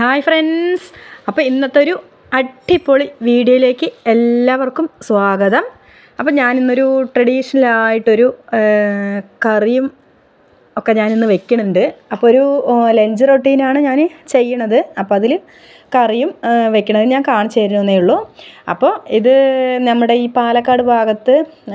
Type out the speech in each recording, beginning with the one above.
Hi friends, അപ്പോൾ ഇന്നത്തെ ഒരു അടിപൊളി വീഡിയോയിലേക്ക് എല്ലാവർക്കും സ്വാഗതം. അപ്പോൾ ഞാനിന്നൊരു ട്രഡീഷണലായിട്ടൊരു കറിയും ഒക്കെ ഞാനിന്ന് വെക്കുന്നുണ്ട്. അപ്പോൾ ഒരു ലഞ്ച് റൊട്ടീനാണ് ഞാൻ ചെയ്യണത്. അപ്പോൾ അതിൽ കറിയും വെക്കണത് ഞാൻ കാണിച്ചു തരുന്നേ ഉള്ളൂ. അപ്പോൾ ഇത് നമ്മുടെ ഈ പാലക്കാട് ഭാഗത്ത്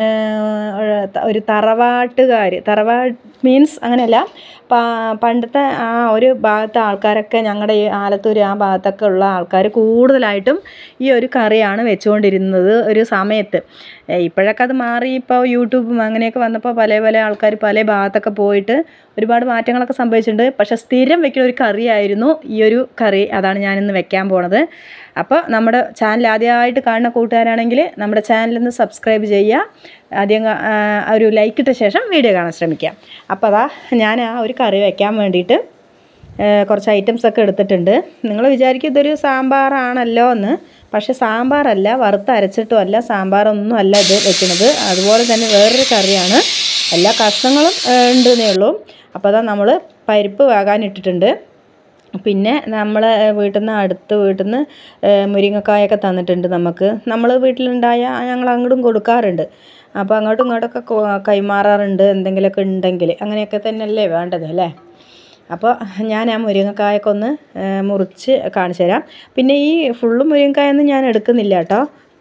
ഒരു തറവാട് മീൻസ് അങ്ങനെയല്ല, പണ്ടത്തെ ആ ഒരു ഭാഗത്തെ ആൾക്കാരൊക്കെ, ഞങ്ങളുടെ ഈ ആലത്തൂർ ആ ഭാഗത്തൊക്കെ ഉള്ള ആൾക്കാർ കൂടുതലായിട്ടും ഈ ഒരു കറിയാണ് വെച്ചുകൊണ്ടിരുന്നത് ഒരു സമയത്ത്. ഇപ്പോഴൊക്കെ അത് മാറി, ഇപ്പോൾ യൂട്യൂബും അങ്ങനെയൊക്കെ വന്നപ്പോൾ പല പല ആൾക്കാർ പല ഭാഗത്തൊക്കെ പോയിട്ട് ഒരുപാട് മാറ്റങ്ങളൊക്കെ സംഭവിച്ചിട്ടുണ്ട്. പക്ഷേ സ്ഥിരം വെക്കുന്ന ഒരു കറിയായിരുന്നു ഈ ഒരു കറി. അതാണ് ഞാനിന്ന് വെക്കാൻ പോണത്. അപ്പോൾ നമ്മുടെ ചാനൽ ആദ്യമായിട്ട് കാണുന്ന കൂട്ടുകാരാണെങ്കിൽ നമ്മുടെ ചാനലൊന്ന് സബ്സ്ക്രൈബ് ചെയ്യുക. ആദ്യം ഒരു ലൈക്ക് ഇട്ട ശേഷം വീഡിയോ കാണാൻ ശ്രമിക്കാം. അപ്പോൾ അതാ ഞാൻ ആ ഒരു കറി വയ്ക്കാൻ വേണ്ടിയിട്ട് കുറച്ച് ഐറ്റംസൊക്കെ എടുത്തിട്ടുണ്ട്. നിങ്ങൾ വിചാരിക്കും ഇതൊരു സാമ്പാറാണല്ലോ എന്ന്. പക്ഷേ സാമ്പാറല്ല, വറുത്തരച്ചിട്ടും അല്ല, സാമ്പാറൊന്നും അല്ല ഇത് വെക്കുന്നത്. അതുപോലെ തന്നെ വേറൊരു കറിയാണ്. എല്ലാ കഷ്ണങ്ങളും ഉണ്ടെന്നേ ഉള്ളൂ. അപ്പോൾ അതാ നമ്മൾ പരിപ്പ് വേകാനിട്ടിട്ടുണ്ട്. പിന്നെ നമ്മൾ അടുത്ത വീട്ടിൽ നിന്ന് മുരിങ്ങക്കായൊക്കെ തന്നിട്ടുണ്ട് നമുക്ക്. നമ്മൾ വീട്ടിലുണ്ടായ ഞങ്ങൾ അങ്ങോട്ടും കൊടുക്കാറുണ്ട്. അപ്പോൾ അങ്ങോട്ടും ഇങ്ങോട്ടൊക്കെ കൈമാറാറുണ്ട്, എന്തെങ്കിലുമൊക്കെ ഉണ്ടെങ്കിൽ. അങ്ങനെയൊക്കെ തന്നെയല്ലേ വേണ്ടത് അല്ലേ? അപ്പോൾ ഞാൻ ആ മുരിങ്ങക്കായൊക്കെ ഒന്ന് മുറിച്ച് കാണിച്ചു തരാം. പിന്നെ ഈ ഫുള്ള് മുരിങ്ങക്കായൊന്നും ഞാൻ എടുക്കുന്നില്ല കേട്ടോ.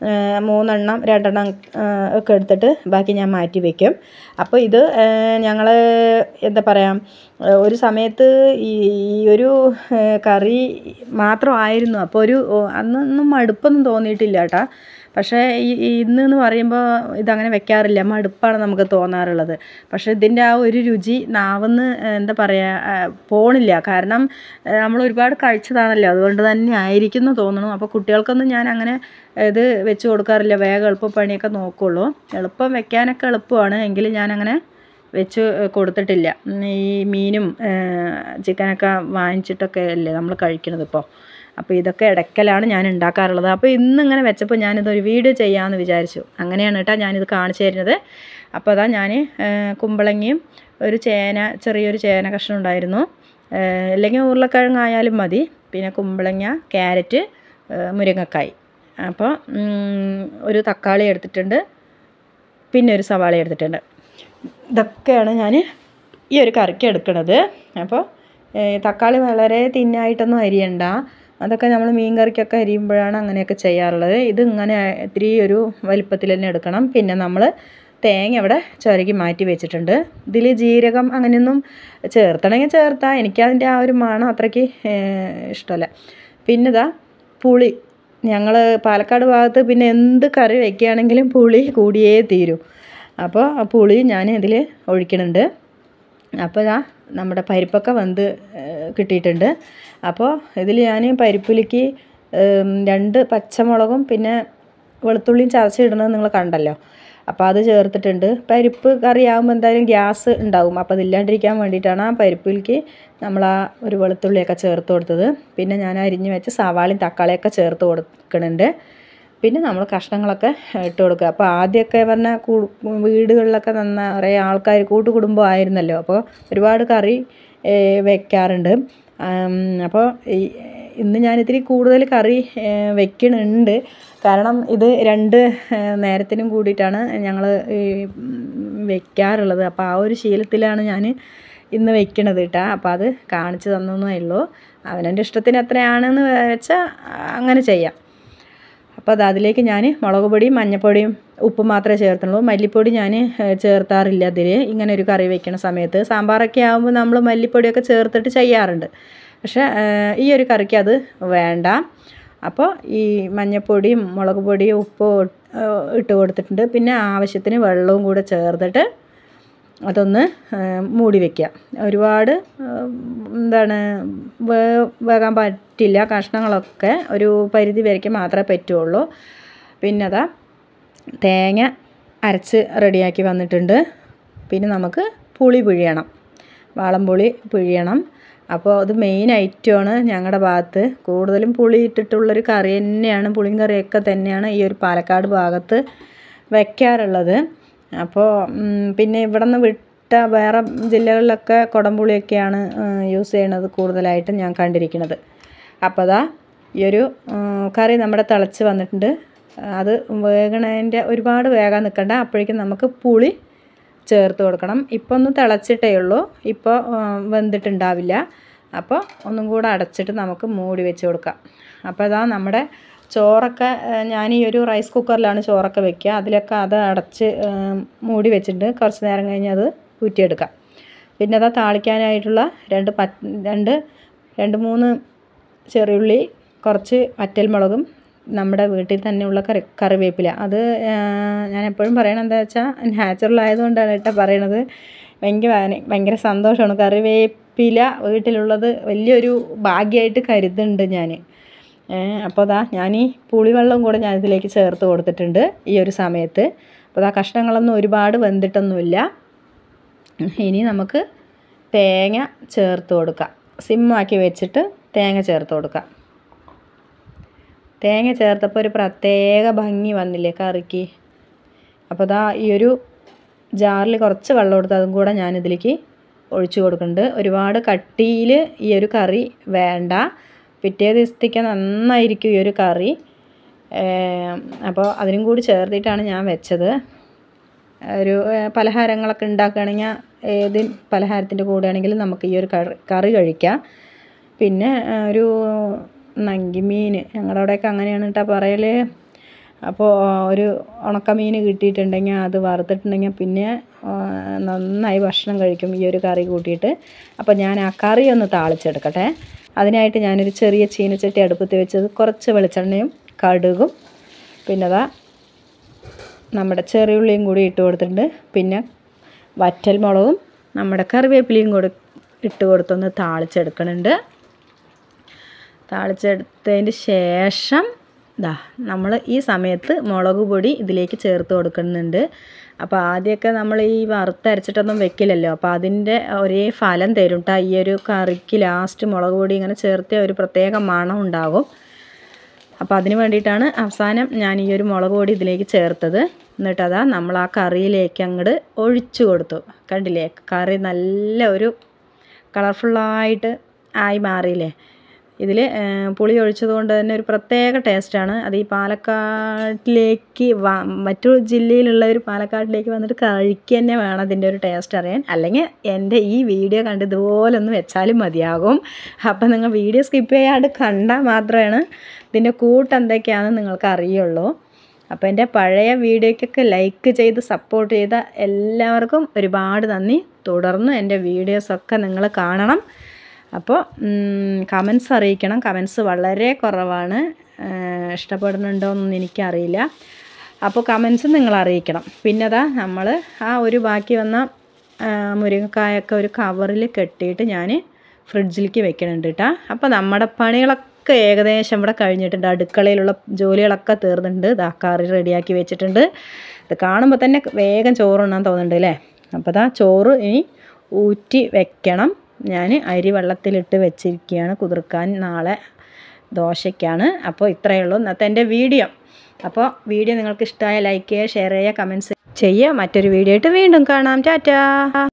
3 2 ഒക്കെ എടുത്തിട്ട് ബാക്കി ഞാൻ മാറ്റി വയ്ക്കും. അപ്പോൾ ഇത് ഞങ്ങൾ എന്താ പറയുക, ഒരു സമയത്ത് ഈ ഒരു കറി മാത്രമായിരുന്നു. അപ്പോൾ അന്നൊന്നും മടുപ്പൊന്നും തോന്നിയിട്ടില്ല കേട്ടോ. പക്ഷേ ഇന്നെന്ന് പറയുമ്പോൾ ഇതങ്ങനെ വെക്കാറില്ല, മടുപ്പാണ് നമുക്ക് തോന്നാറുള്ളത്. പക്ഷേ ഇതിൻ്റെ ആ ഒരു രുചി നാവിന്ന് എന്താ പറയുക പോണില്ല. കാരണം നമ്മൾ ഒരുപാട് കഴിച്ചതാണല്ലോ, അതുകൊണ്ട് തന്നെ ആയിരിക്കും എന്ന് തോന്നുന്നു. അപ്പോൾ കുട്ടികൾക്കൊന്നും ഞാൻ അങ്ങനെ ഇത് വെച്ച് കൊടുക്കാറില്ല. വേഗം എളുപ്പപ്പണിയൊക്കെ നോക്കുള്ളൂ. എളുപ്പം വെക്കാനൊക്കെ എളുപ്പമാണ്, എങ്കിലും ഞാനങ്ങനെ വെച്ച് കൊടുത്തിട്ടില്ല. ഈ മീനും ചിക്കനൊക്കെ വാങ്ങിച്ചിട്ടൊക്കെ അല്ലേ നമ്മൾ കഴിക്കണത് ഇപ്പോൾ. അപ്പോൾ ഇതൊക്കെ ഇടയ്ക്കലാണ് ഞാൻ ഉണ്ടാക്കാറുള്ളത്. അപ്പോൾ ഇന്നിങ്ങനെ വെച്ചപ്പോൾ ഞാനിതൊരു വീഡിയോ ചെയ്യാമെന്ന് വിചാരിച്ചു. അങ്ങനെയാണ് കേട്ടോ ഞാനിത് കാണിച്ചു തരുന്നത്. അപ്പോൾ അതാ ഞാൻ കുമ്പളങ്ങയും ചെറിയൊരു ചേന കഷ്ണം ഉണ്ടായിരുന്നു, അല്ലെങ്കിൽ ഉരുളക്കിഴങ്ങായാലും മതി. പിന്നെ കുമ്പളങ്ങ, ക്യാരറ്റ്, മുരിങ്ങക്കായ്. അപ്പോൾ ഒരു തക്കാളി എടുത്തിട്ടുണ്ട്, പിന്നെ ഒരു സവാള എടുത്തിട്ടുണ്ട്. ഇതൊക്കെയാണ് ഞാൻ ഈ ഒരു കറിക്ക് എടുക്കുന്നത്. അപ്പോൾ തക്കാളി വളരെ തിന്നായിട്ടൊന്നും അരിയണ്ട. അതൊക്കെ നമ്മൾ മീൻ കറിക്കൊക്കെ അരിയുമ്പോഴാണ് അങ്ങനെയൊക്കെ ചെയ്യാറുള്ളത്. ഇത് ഇങ്ങനെ ഇത്തിരി ഒരു വലിപ്പത്തിൽ തന്നെ എടുക്കണം. പിന്നെ നമ്മൾ തേങ്ങ അവിടെ ചിരകി മാറ്റി വെച്ചിട്ടുണ്ട്. ഇതിൽ ജീരകം അങ്ങനെയൊന്നും ചേർത്തണമെങ്കിൽ ചേർത്താൽ, എനിക്കതിൻ്റെ ആ ഒരു മണം അത്രയ്ക്ക് ഇഷ്ടമല്ല. പിന്നെ ഇതാ പുളി. ഞങ്ങൾ പാലക്കാട് ഭാഗത്ത് പിന്നെ എന്ത് കറി വയ്ക്കുകയാണെങ്കിലും പുളി കൂടിയേ തീരൂ. അപ്പോൾ ആ പുളി ഞാൻ ഇതിൽ ഒഴിക്കുന്നുണ്ട്. അപ്പോൾ ഇതാ നമ്മുടെ പരിപ്പൊക്കെ കിട്ടിയിട്ടുണ്ട്. അപ്പോൾ ഇതിൽ ഞാൻ പരിപ്പിലേക്ക് 2 പച്ചമുളകും പിന്നെ വെളുത്തുള്ളിയും ചതച്ചിടുന്നത് നിങ്ങൾ കണ്ടല്ലോ. അപ്പോൾ അത് ചേർത്തിട്ടുണ്ട്. പരിപ്പ് കറിയാകുമ്പോൾ എന്തായാലും ഗ്യാസ് ഉണ്ടാവും. അപ്പോൾ അതില്ലാണ്ടിരിക്കാൻ വേണ്ടിയിട്ടാണ് ആ പരിപ്പിലേക്ക് നമ്മൾ ആ ഒരു വെളുത്തുള്ളിയൊക്കെ ചേർത്ത് കൊടുത്തത്. പിന്നെ ഞാൻ അരിഞ്ഞ് വെച്ച് സവാളയും തക്കാളിയൊക്കെ ചേർത്ത് കൊടുക്കുന്നുണ്ട്. പിന്നെ നമ്മൾ കഷ്ണങ്ങളൊക്കെ ഇട്ട് കൊടുക്കുക. അപ്പോൾ ആദ്യമൊക്കെ പറഞ്ഞാൽ വീടുകളിലൊക്കെ നിറയെ ആൾക്കാർ കൂട്ടുകുടുംബം ആയിരുന്നല്ലോ. അപ്പോൾ ഒരുപാട് കറി വെക്കാറുണ്ട്. അപ്പോൾ ഇന്ന് ഞാനിത്തിരി കൂടുതൽ കറി വെക്കുന്നുണ്ട്. കാരണം ഇത് 2 നേരത്തിനും കൂടിയിട്ടാണ് ഞങ്ങൾ വെക്കാറുള്ളത്. അപ്പോൾ ആ ഒരു ശീലത്തിലാണ് ഞാൻ ഇന്ന് വെക്കണത് കേട്ടോ. അപ്പോൾ അത് കാണിച്ചു തന്നേ ഉള്ളൂ. അവനവൻ്റെ ഇഷ്ടത്തിന് എത്രയാണെന്ന് വെച്ചാൽ അങ്ങനെ ചെയ്യാം. അപ്പോൾ അതിലേക്ക് ഞാൻ മുളക് പൊടിയും മഞ്ഞൾപ്പൊടിയും ഉപ്പും മാത്രമേ ചേർത്തുള്ളൂ. മല്ലിപ്പൊടി ഞാൻ ചേർത്താറില്ല അതിൽ. ഇങ്ങനെ ഒരു കറി വെക്കുന്ന സമയത്ത് സാമ്പാറൊക്കെ ആകുമ്പോൾ നമ്മൾ മല്ലിപ്പൊടിയൊക്കെ ചേർത്തിട്ട് ചെയ്യാറുണ്ട്. പക്ഷേ ഈ ഒരു കറിക്ക് അത് വേണ്ട. അപ്പോൾ ഈ മഞ്ഞൾപ്പൊടിയും മുളക് പൊടിയും ഉപ്പും ഇട്ട് കൊടുത്തിട്ടുണ്ട്. പിന്നെ ആവശ്യത്തിന് വെള്ളവും കൂടെ ചേർത്തിട്ട് അതൊന്ന് മൂടി വയ്ക്കുക. ഒരുപാട് വേകാൻ പറ്റില്ല. കഷ്ണങ്ങളൊക്കെ ഒരു പരിധി വരയ്ക്ക് മാത്രമേ പറ്റുള്ളൂ. പിന്നെ അതാ തേങ്ങ അരച്ച് റെഡിയാക്കി വന്നിട്ടുണ്ട്. പിന്നെ നമുക്ക് പുളി പിഴിയണം, വാളംപുളി പിഴിയണം. അപ്പോൾ അത് മെയിൻ ഐറ്റമാണ് ഞങ്ങളുടെ ഭാഗത്ത്. കൂടുതലും പുളി ഇട്ടിട്ടുള്ളൊരു കറി തന്നെയാണ്, പുളിയും കറിയൊക്കെ തന്നെയാണ് ഈ ഒരു പാലക്കാട് ഭാഗത്ത് വയ്ക്കാറുള്ളത്. അപ്പോൾ പിന്നെ ഇവിടെ നിന്ന് വിട്ട വേറെ ജില്ലകളിലൊക്കെ കുടംപുളിയൊക്കെയാണ് യൂസ് ചെയ്യണത് കൂടുതലായിട്ടും ഞാൻ കണ്ടിരിക്കുന്നത്. അപ്പോൾ അതാ ഈ ഒരു കറി നമ്മുടെ തിളച്ച് വന്നിട്ടുണ്ട്. അത് വേകണതിൻ്റെ ഒരുപാട് വേകാൻ നിൽക്കണ്ട. അപ്പോഴേക്കും നമുക്ക് പുളി ചേർത്ത് കൊടുക്കണം. ഇപ്പോൾ ഒന്ന് തിളച്ചിട്ടേ ഉള്ളൂ, ഇപ്പോൾ വെന്തിട്ടുണ്ടാവില്ല. അപ്പോൾ ഒന്നും കൂടെ അടച്ചിട്ട് നമുക്ക് മൂടി വെച്ച് കൊടുക്കാം. അപ്പോൾ ഇതാ നമ്മുടെ ചോറൊക്കെ ഞാൻ ഈ ഒരു റൈസ് കുക്കറിലാണ് ചോറൊക്കെ വെക്കുക. അതിലൊക്കെ അത് അടച്ച് മൂടി വെച്ചിട്ട് കുറച്ച് നേരം കഴിഞ്ഞ് അത് ഊറ്റിയെടുക്കാം. പിന്നെ അതാ താളിക്കാനായിട്ടുള്ള രണ്ട് മൂന്ന് ചെറിയുള്ളി, കുറച്ച് വറ്റൽമുളകും നമ്മുടെ വീട്ടിൽ തന്നെയുള്ള കറിവേപ്പില. അത് ഞാൻ എപ്പോഴും പറയണത് എന്താ വെച്ചാൽ നാച്ചുറൽ ആയതുകൊണ്ടാണ് കേട്ടോ പറയണത്. ഭയങ്കര സന്തോഷമാണ്. കറിവേപ്പില വീട്ടിലുള്ളത് വലിയൊരു ഭാഗ്യമായിട്ട് കരുതുന്നുണ്ട് ഞാൻ. അപ്പോൾ അതാ ഞാൻ ഈ പുളിവെള്ളം കൂടെ ഞാൻ ഇതിലേക്ക് ചേർത്ത് കൊടുത്തിട്ടുണ്ട് ഈ ഒരു സമയത്ത്. അപ്പോൾ അതാ കഷ്ണങ്ങളൊന്നും ഒരുപാട് വെന്തിട്ടൊന്നുമില്ല. ഇനി നമുക്ക് തേങ്ങ ചേർത്ത് കൊടുക്കാം. സിമ്മാക്കി വെച്ചിട്ട് തേങ്ങ ചേർത്ത് കൊടുക്കാം. തേങ്ങ ചേർത്തപ്പോൾ ഒരു പ്രത്യേക ഭംഗി വന്നില്ലേ കറിക്ക്. അപ്പോൾ ദാ ഈ ഒരു ജാറിൽ കുറച്ച് വെള്ളം എടുത്ത് അതും കൂടെ ഞാനിതിലേക്ക് ഒഴിച്ചു കൊടുക്കുന്നുണ്ട്. ഒരുപാട് കട്ടിയിൽ ഈ ഒരു കറി വേണ്ട. പിറ്റേ ദിവസത്തേക്ക് നന്നായിരിക്കും ഈ ഒരു കറി. അപ്പോൾ അതിനും കൂടി ചേർത്തിട്ടാണ് ഞാൻ വെച്ചത്. ഒരു പലഹാരങ്ങളൊക്കെ ഉണ്ടാക്കുകയാണെങ്കിൽ ഏത് പലഹാരത്തിൻ്റെ കൂടെ ആണെങ്കിലും നമുക്ക് ഈ ഒരു കറി കഴിക്കാം. പിന്നെ ഒരു നങ്കിമീൻ, ഞങ്ങളുടെ അവിടെയൊക്കെ അങ്ങനെയാണ് കേട്ടോ പറയൽ. അപ്പോൾ ഒരു ഉണക്കമീൻ കിട്ടിയിട്ടുണ്ടെങ്കിൽ അത് വറുത്തിട്ടുണ്ടെങ്കിൽ പിന്നെ നന്നായി ഭക്ഷണം കഴിക്കും ഈ ഒരു കറി കൂട്ടിയിട്ട്. അപ്പോൾ ഞാൻ ആ കറി ഒന്ന് താളിച്ചെടുക്കട്ടെ. അതിനായിട്ട് ഞാനൊരു ചെറിയ ചീനച്ചട്ടി അടുപ്പത്ത് വെച്ചത് കുറച്ച് വെളിച്ചെണ്ണയും കടുകും പിന്നെ അതാ നമ്മുടെ ചെറിയുള്ളിയും കൂടി ഇട്ട് കൊടുത്തിട്ടുണ്ട്. പിന്നെ വറ്റൽമുളകും നമ്മുടെ കറിവേപ്പിലയും കൂടി ഇട്ട് കൊടുത്തൊന്ന് താളിച്ചെടുക്കുന്നുണ്ട്. താളിച്ചെടുത്തതിന് ശേഷം നമ്മൾ ഈ സമയത്ത് മുളക് പൊടി ഇതിലേക്ക് ചേർത്ത് കൊടുക്കുന്നുണ്ട്. അപ്പോൾ ആദ്യമൊക്കെ നമ്മൾ ഈ വറുത്തരച്ചിട്ടൊന്നും വെക്കില്ലല്ലോ. അപ്പോൾ അതിൻ്റെ ഒരേ ഫലം തരും കേട്ടോ. ഈ ഒരു കറിക്ക് ലാസ്റ്റ് മുളക് പൊടി ഇങ്ങനെ ചേർത്ത് ഒരു പ്രത്യേക മണം ഉണ്ടാകും. അപ്പോൾ അതിന് വേണ്ടിയിട്ടാണ് അവസാനം ഞാൻ ഈ ഒരു മുളക് പൊടി ഇതിലേക്ക് ചേർത്തത്. എന്നിട്ടതാ നമ്മൾ ആ കറിയിലേക്ക് അങ്ങോട്ട് ഒഴിച്ചു കൊടുത്തു. കണ്ടില്ലേ, കറി നല്ല ഒരു കളർഫുള്ളായിട്ട് ആയി മാറിയില്ലേ. ഇതിൽ പുളി ഒഴിച്ചത് കൊണ്ട് തന്നെ ഒരു പ്രത്യേക ടേസ്റ്റാണ്. അത് ഈ പാലക്കാട്ടിലേക്ക് മറ്റൊരു ജില്ലയിലുള്ളവർ പാലക്കാട്ടിലേക്ക് വന്നിട്ട് കഴിക്കുക തന്നെ വേണം അതിൻ്റെ ഒരു ടേസ്റ്റ് അറിയാൻ. അല്ലെങ്കിൽ എൻ്റെ ഈ വീഡിയോ കണ്ട് ഇതുപോലെ ഒന്ന് വെച്ചാലും മതിയാകും. അപ്പം നിങ്ങൾ വീഡിയോ സ്കിപ്പ് ചെയ്യാണ്ട് കണ്ടാൽ മാത്രമാണ് ഇതിൻ്റെ കൂട്ട് എന്തൊക്കെയാണെന്ന് നിങ്ങൾക്ക് അറിയുള്ളൂ. അപ്പോൾ എൻ്റെ പഴയ വീഡിയോയ്ക്കൊക്കെ ലൈക്ക് ചെയ്ത് സപ്പോർട്ട് ചെയ്ത എല്ലാവർക്കും ഒരുപാട് നന്ദി. തുടർന്ന് എൻ്റെ വീഡിയോസൊക്കെ നിങ്ങൾ കാണണം. അപ്പോൾ കമൻസ് അറിയിക്കണം. കമൻസ് വളരെ കുറവാണ്. ഇഷ്ടപ്പെടുന്നുണ്ടോയെന്നൊന്നും എനിക്കറിയില്ല. അപ്പോൾ കമൻസ് നിങ്ങൾ അറിയിക്കണം. പിന്നെ അതാ നമ്മൾ ആ ഒരു ബാക്കി വന്ന മുരിങ്ങക്കായൊക്കെ ഒരു കവറിൽ കെട്ടിയിട്ട് ഞാൻ ഫ്രിഡ്ജിലേക്ക് വെക്കണുണ്ട് കേട്ടോ. അപ്പോൾ നമ്മുടെ പണികളൊക്കെ ഏകദേശം ഇവിടെ കഴിഞ്ഞിട്ടുണ്ട്. അടുക്കളയിലുള്ള ജോലികളൊക്കെ തീർന്നിട്ടുണ്ട്. ഇതാ കറി റെഡിയാക്കി വെച്ചിട്ടുണ്ട്. ഇത് കാണുമ്പോൾ തന്നെ വേഗം ചോറുണ്ണാൻ തോന്നുന്നുണ്ട് അല്ലേ. അപ്പോൾ ഇതാ ചോറ് ഇനി ഊറ്റി വെക്കണം. ഞാൻ അരി വെള്ളത്തിലിട്ട് വെച്ചിരിക്കുകയാണ് കുതിർക്കാൻ, നാളെ ദോശയ്ക്കാണ്. അപ്പോൾ ഇത്രയേ ഉള്ളൂ ഇന്നത്തെ എൻ്റെ വീഡിയോ. അപ്പോൾ വീഡിയോ നിങ്ങൾക്ക് ഇഷ്ടമായ ലൈക്ക് ചെയ്യുക, ഷെയർ ചെയ്യുക, കമൻറ്റ്സ് ചെയ്യുക. മറ്റൊരു വീഡിയോ ആയിട്ട് വീണ്ടും കാണാം. ടാറ്റാ.